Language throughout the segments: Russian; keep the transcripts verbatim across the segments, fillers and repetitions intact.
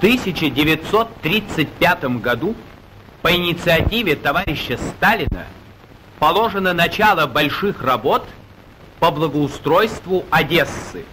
тысяча девятьсот тридцать пятом году по инициативе товарища Сталина положено начало больших работ по благоустройству Одессы.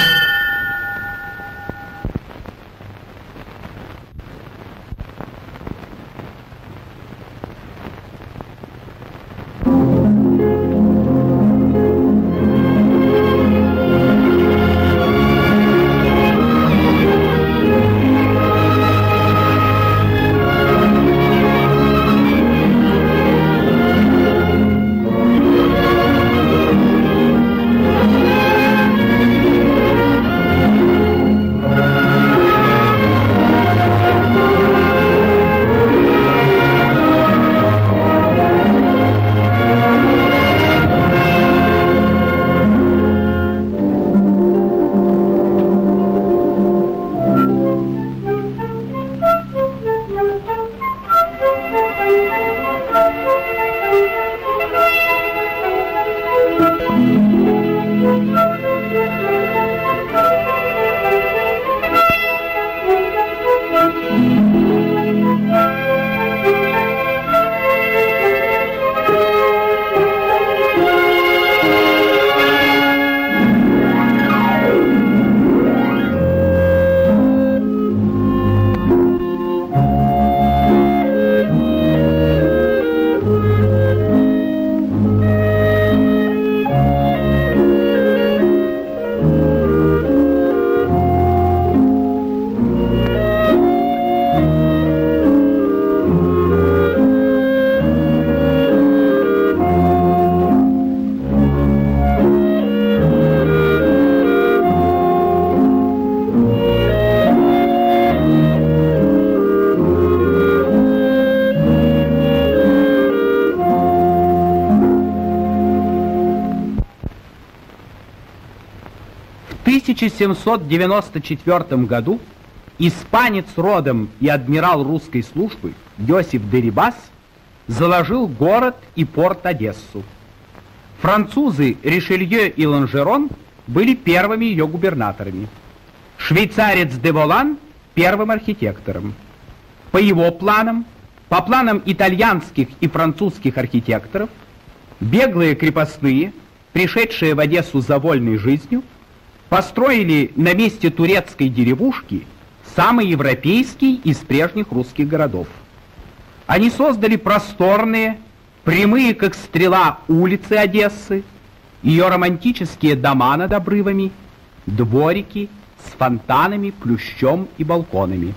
В тысяча семьсот девяносто четвёртом году испанец родом и адмирал русской службы Йосиф Дерибас заложил город и порт Одессу. Французы Ришелье и Ланжерон были первыми ее губернаторами. Швейцарец де Волан – первым архитектором. По его планам, по планам итальянских и французских архитекторов, беглые крепостные, пришедшие в Одессу за вольной жизнью, построили на месте турецкой деревушки самый европейский из прежних русских городов. Они создали просторные, прямые как стрела улицы Одессы, ее романтические дома над обрывами, дворики с фонтанами, плющом и балконами.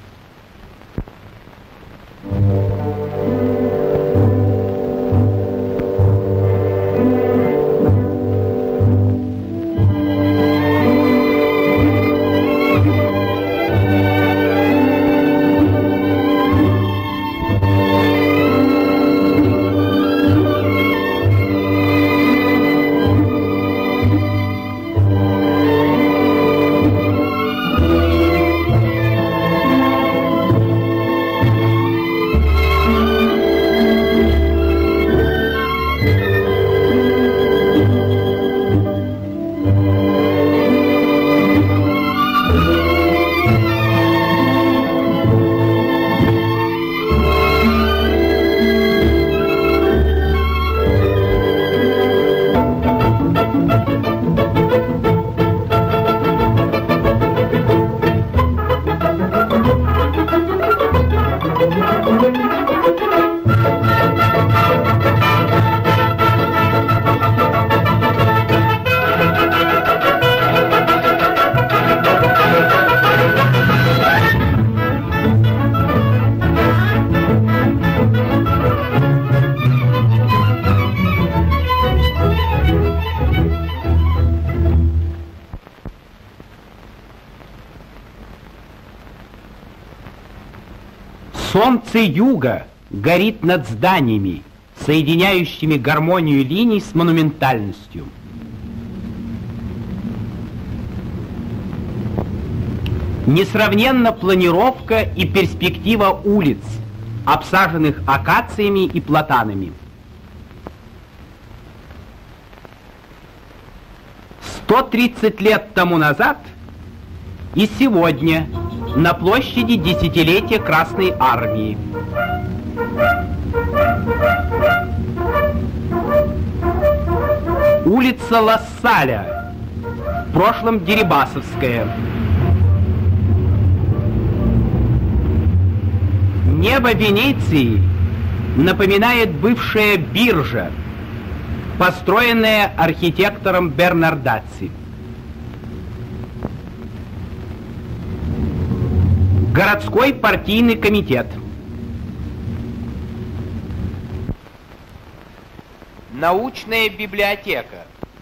Солнце юга горит над зданиями, соединяющими гармонию линий с монументальностью. Несравненна планировка и перспектива улиц, обсаженных акациями и платанами. сто тридцать лет тому назад и сегодня на площади десятилетия Красной Армии. Улица Лассаля, в прошлом Дерибасовская. Небо Венеции напоминает бывшая биржа, построенная архитектором Бернардацци. Городской партийный комитет. Научная библиотека.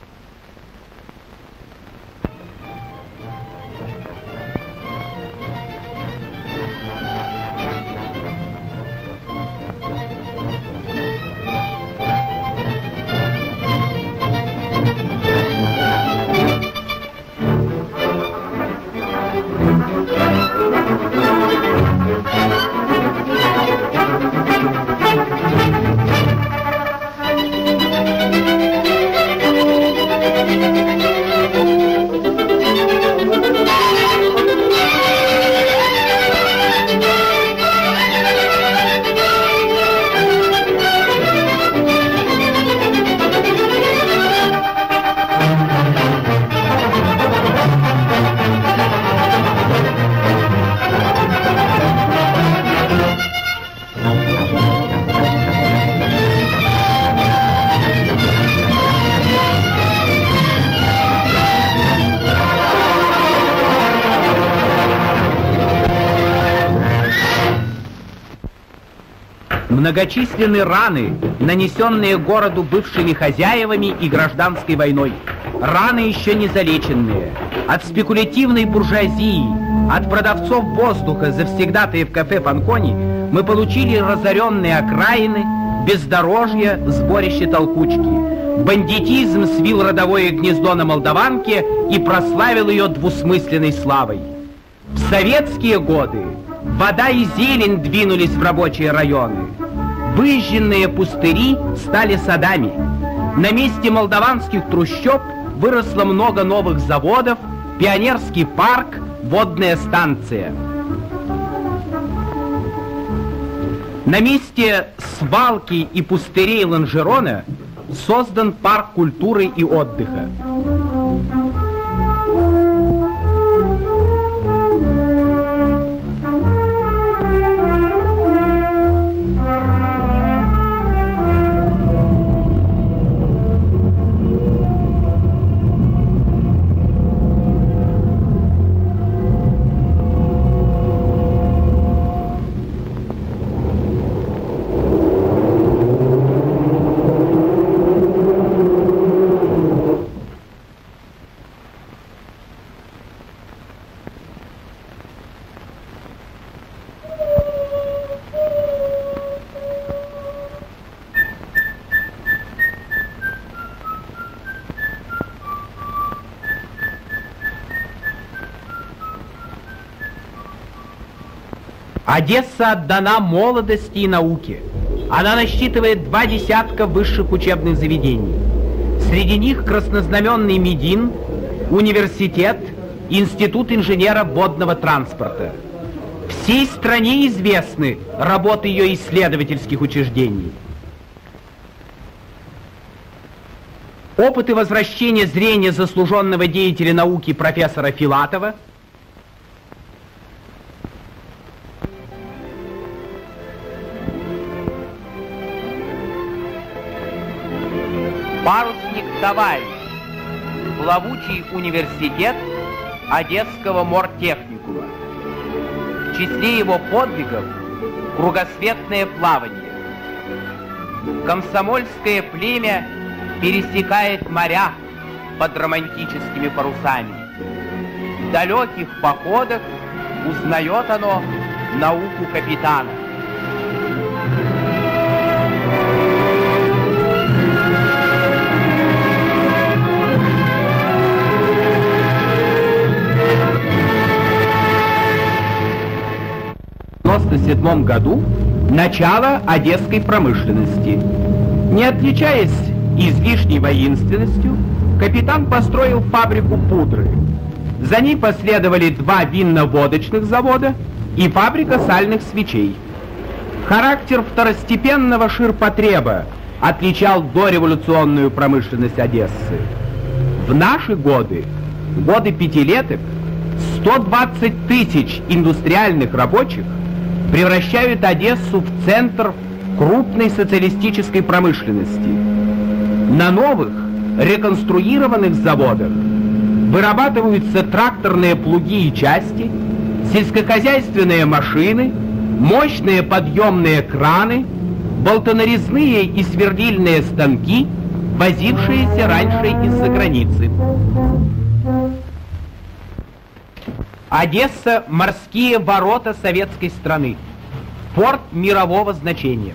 Многочисленные раны, нанесенные городу бывшими хозяевами и гражданской войной. Раны еще не залеченные. От спекулятивной буржуазии, от продавцов воздуха, завсегдатаев кафе Фанкони, мы получили разоренные окраины, бездорожье, сборище толкучки. Бандитизм свил родовое гнездо на Молдаванке и прославил ее двусмысленной славой. В советские годы вода и зелень двинулись в рабочие районы. Выжженные пустыри стали садами. На месте молдаванских трущоб выросло много новых заводов, пионерский парк, водная станция. На месте свалки и пустырей Ланжерона создан парк культуры и отдыха. Одесса отдана молодости и науке. Она насчитывает два десятка высших учебных заведений. Среди них краснознаменный МИДИН, университет, институт инженера водного транспорта. Всей стране известны работы ее исследовательских учреждений. Опыты возвращения зрения заслуженного деятеля науки профессора Филатова, парусник «Товарищ», плавучий университет Одесского мортехникума. В числе его подвигов кругосветное плавание. Комсомольское племя пересекает моря под романтическими парусами. В далеких походах узнает оно науку капитана. В девяносто седьмом году начало одесской промышленности. Не отличаясь излишней воинственностью, капитан построил фабрику пудры. За ней последовали два винно-водочных завода и фабрика сальных свечей. Характер второстепенного ширпотреба отличал дореволюционную промышленность Одессы. В наши годы, годы пятилеток, сто двадцать тысяч индустриальных рабочих превращают Одессу в центр крупной социалистической промышленности. На новых, реконструированных заводах вырабатываются тракторные плуги и части, сельскохозяйственные машины, мощные подъемные краны, болтонарезные и сверлильные станки, возившиеся раньше из-за границы. Одесса – морские ворота советской страны, порт мирового значения.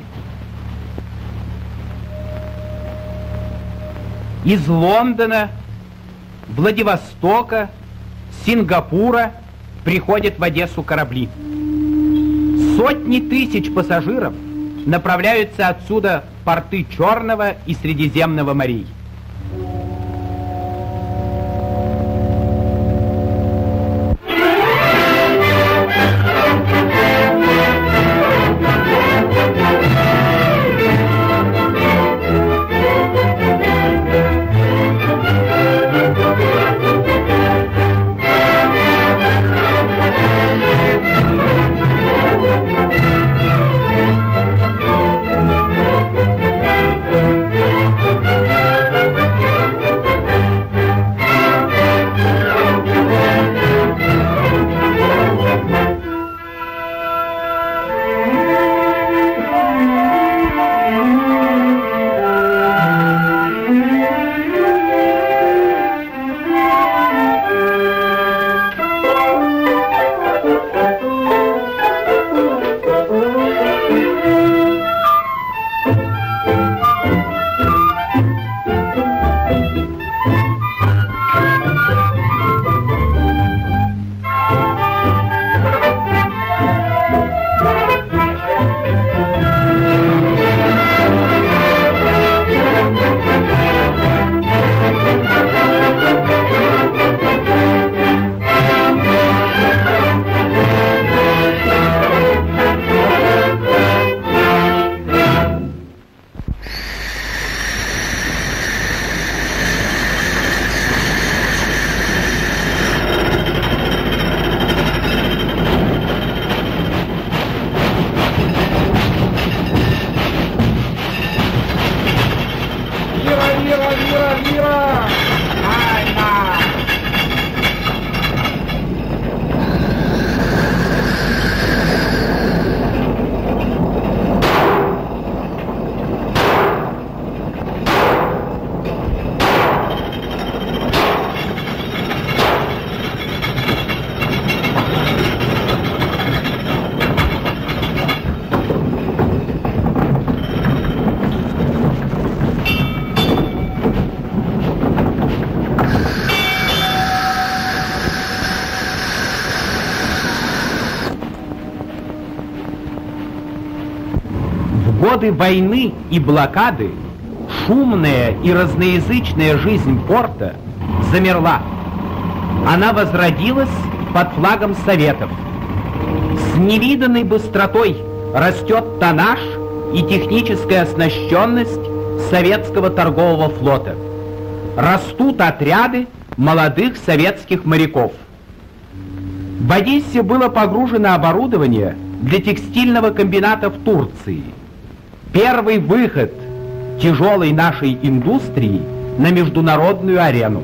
Из Лондона, Владивостока, Сингапура приходят в Одессу корабли. Сотни тысяч пассажиров направляются отсюда в порты Черного и Средиземного морей. В годы войны и блокады шумная и разноязычная жизнь порта замерла. Она возродилась под флагом Советов. С невиданной быстротой растет тоннаж и техническая оснащенность советского торгового флота. Растут отряды молодых советских моряков. В Одессе было погружено оборудование для текстильного комбината в Турции. Первый выход тяжелой нашей индустрии на международную арену.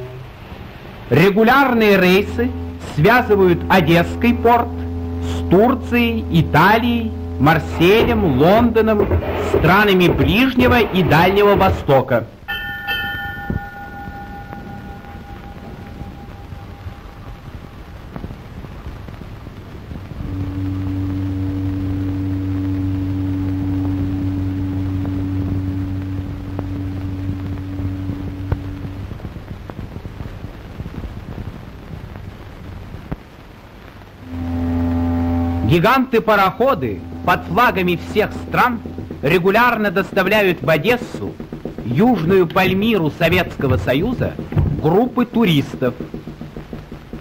Регулярные рейсы связывают Одесский порт с Турцией, Италией, Марселем, Лондоном, странами Ближнего и Дальнего Востока. Гиганты-пароходы под флагами всех стран регулярно доставляют в Одессу, южную Пальмиру Советского Союза, группы туристов.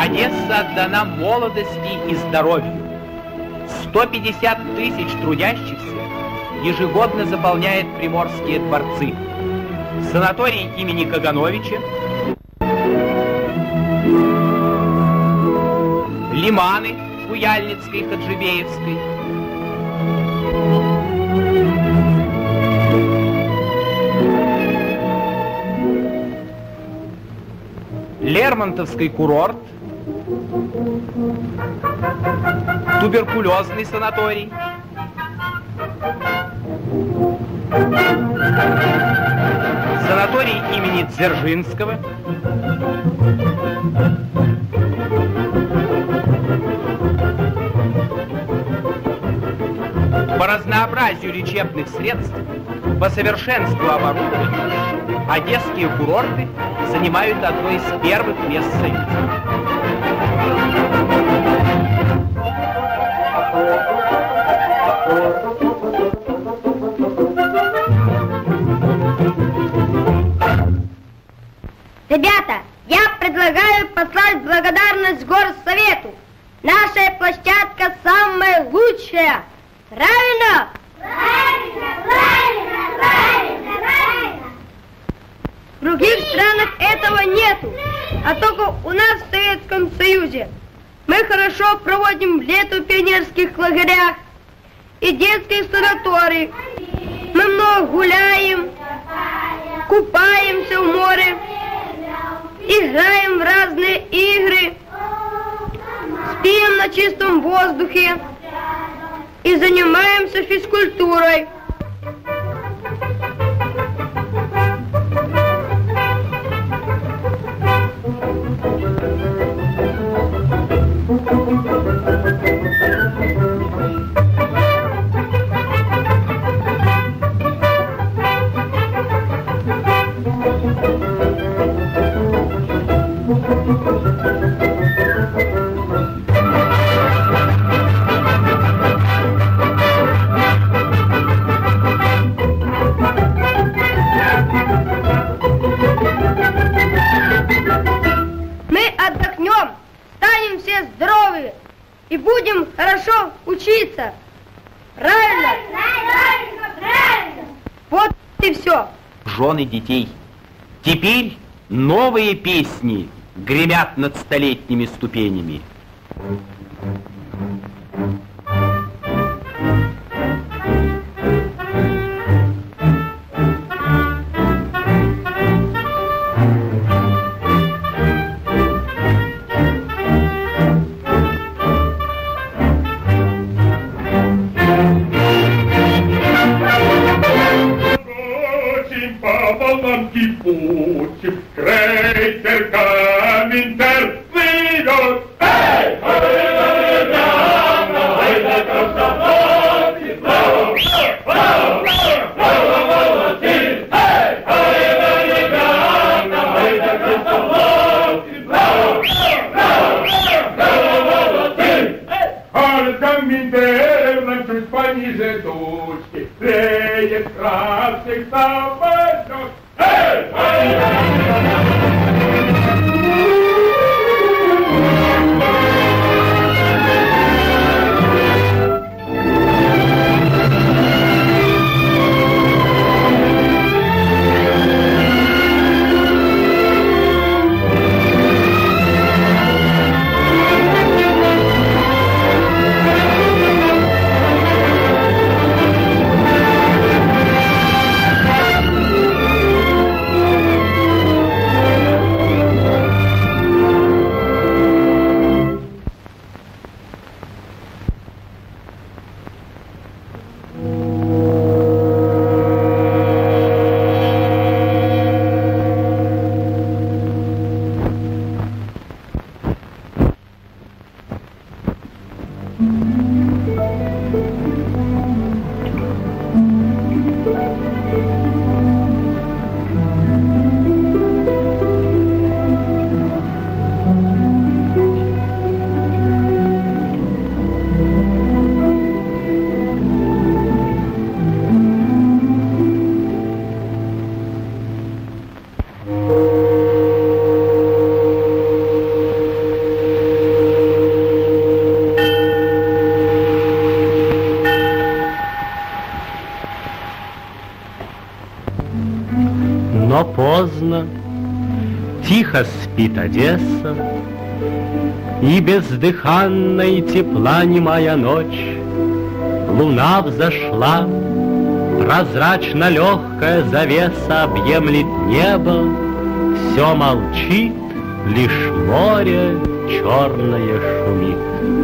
Одесса отдана молодости и здоровью. сто пятьдесят тысяч трудящихся ежегодно заполняет приморские дворцы. Санаторий имени Кагановича, лиманы Куяльницкой, Хаджибеевской, Лермонтовский курорт, туберкулезный санаторий, санаторий имени Дзержинского, по разнообразию лечебных средств, по совершенству оборудования, одесские курорты занимают одно из первых мест в Союзе. Ребята, я предлагаю послать благодарность горсовету. Наша площадка самая лучшая. Правильно? Правильно, правильно, правильно, правильно. В других странах этого нету, а только у нас в Советском Союзе. Мы хорошо проводим лето в пионерских лагерях и детских санаториях. Мы много гуляем, купаемся в море, играем в разные игры, спим на чистом воздухе и занимаемся физкультурой. И будем хорошо учиться. Правильно? Правильно, правильно. Вот и все. Жены детей. Теперь новые песни гремят над столетними ступенями. Кипучим крейсер Коминтер вперед! Эй! Ай-да-ля-ля-ля! Ай-да-ля-ля-ля! Браво! Браво! Браво, молодцы! Эй! Ай-да-ля-ля-ля! Ай-да-ля-ля-ля! Браво! Браво! Браво, молодцы! Ай, Коминтер нам чуть пониже тучки, реет красных самолет. Hey! поздно, тихо спит Одесса, и бездыханной тепла немая ночь. Луна взошла, прозрачно легкая завеса объемлет небо, все молчит, лишь море черное шумит.